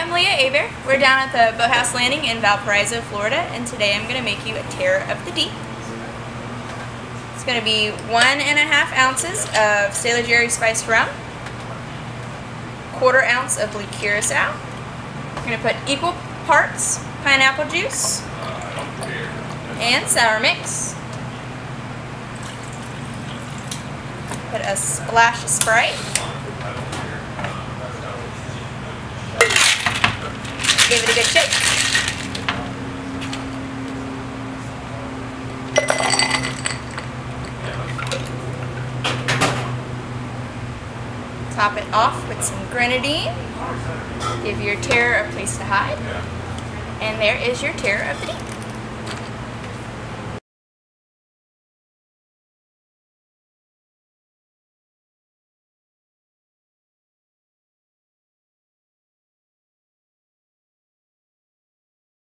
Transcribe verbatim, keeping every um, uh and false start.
I'm Leah Hebert. We're down at the Boathouse Landing in Valparaiso, Florida, and today I'm going to make you a Terror of the Deep. It's going to be one and a half ounces of Sailor Jerry spiced rum, quarter ounce of blue curacao. We're going to put equal parts pineapple juice and sour mix. Put a splash of Sprite. Give it a good shake. Top it off with some grenadine. Give your terror a place to hide. And there is your Terror of the Deep.